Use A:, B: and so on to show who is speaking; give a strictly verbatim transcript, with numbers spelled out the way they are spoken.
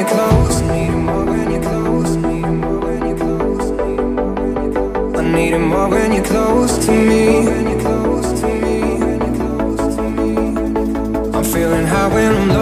A: close. I need it more when you're close. I need it more when you're close. I need it more when you're close to me. I'm feeling high when I'm low.